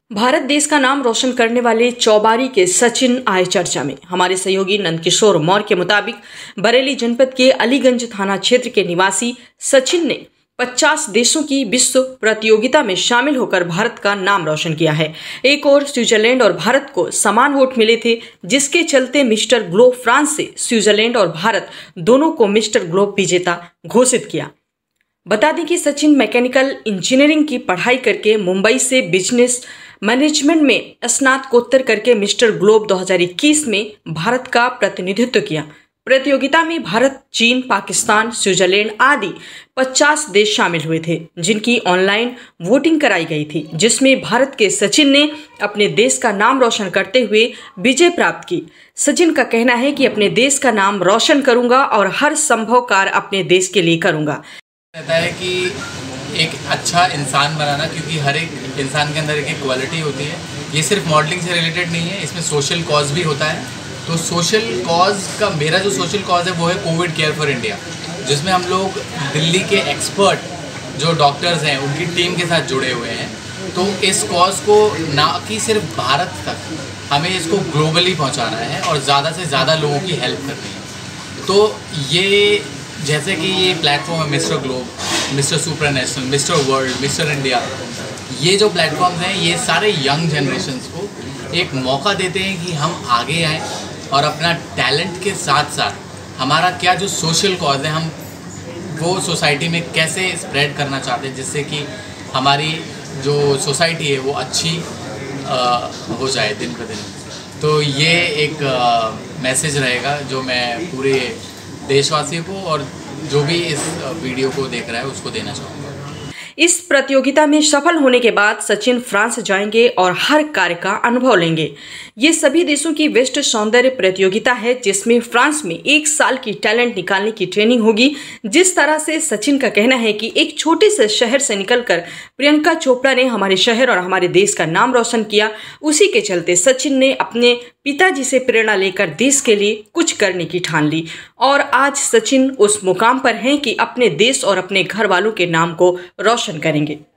भारत देश का नाम रोशन करने वाले चौबारी के सचिन आए चर्चा में। हमारे सहयोगी नंदकिशोर मौर्य के मुताबिक बरेली जनपद के अलीगंज थाना क्षेत्र के निवासी सचिन ने 50 देशों की विश्व प्रतियोगिता में शामिल होकर भारत का नाम रोशन किया है। एक और स्विट्जरलैंड और भारत को समान वोट मिले थे, जिसके चलते मिस्टर ग्लोब फ्रांस से स्विट्जरलैंड और भारत दोनों को मिस्टर ग्लोब विजेता घोषित किया। बता दें कि सचिन मैकेनिकल इंजीनियरिंग की पढ़ाई करके मुंबई से बिजनेस मैनेजमेंट में स्नातकोत्तर करके मिस्टर ग्लोब 2021 में भारत का प्रतिनिधित्व किया। प्रतियोगिता में भारत, चीन, पाकिस्तान, स्विट्जरलैंड आदि 50 देश शामिल हुए थे, जिनकी ऑनलाइन वोटिंग कराई गई थी, जिसमें भारत के सचिन ने अपने देश का नाम रोशन करते हुए विजय प्राप्त की। सचिन का कहना है कि अपने देश का नाम रोशन करूंगा और हर संभव कार्य अपने देश के लिए करूंगा। कहता है कि एक अच्छा इंसान बनाना, क्योंकि हर एक इंसान के अंदर एक क्वालिटी होती है। ये सिर्फ मॉडलिंग से रिलेटेड नहीं है, इसमें सोशल कॉज भी होता है। तो सोशल कॉज का मेरा जो सोशल कॉज है वो है कोविड केयर फॉर इंडिया, जिसमें हम लोग दिल्ली के एक्सपर्ट जो डॉक्टर्स हैं उनकी टीम के साथ जुड़े हुए हैं। तो इस कॉज को ना कि सिर्फ भारत तक, हमें इसको ग्लोबली पहुँचाना है और ज़्यादा से ज़्यादा लोगों की हेल्प करनी है। तो ये जैसे कि ये प्लेटफॉर्म है Mister Globe, Mister Super National, Mister World, Mister India, ये जो प्लेटफॉर्म्स हैं ये सारे यंग जनरेशन्स को एक मौका देते हैं कि हम आगे आएँ और अपना टैलेंट के साथ साथ हमारा क्या जो सोशल कॉज है हम वो सोसाइटी में कैसे स्प्रेड करना चाहते हैं, जिससे कि हमारी जो सोसाइटी है वो अच्छी हो जाए दिन ब दिन। तो ये एक मैसेज रहेगा जो मैं पूरे देशवासियों को और जो भी इस वीडियो को देख रहा है उसको देना चाहूँगा। इस प्रतियोगिता में सफल होने के बाद सचिन फ्रांस जाएंगे और हर कार्य का अनुभव लेंगे। ये सभी देशों की बेस्ट सौंदर्य प्रतियोगिता है, जिसमें फ्रांस में 1 साल की टैलेंट निकालने की ट्रेनिंग होगी। जिस तरह से सचिन का कहना है कि एक छोटे से शहर से निकलकर प्रियंका चोपड़ा ने हमारे शहर और हमारे देश का नाम रोशन किया, उसी के चलते सचिन ने अपने पिताजी से प्रेरणा लेकर देश के लिए कुछ करने की ठान ली और आज सचिन उस मुकाम पर हैं कि अपने देश और अपने घर वालों के नाम को रोशन करेंगे।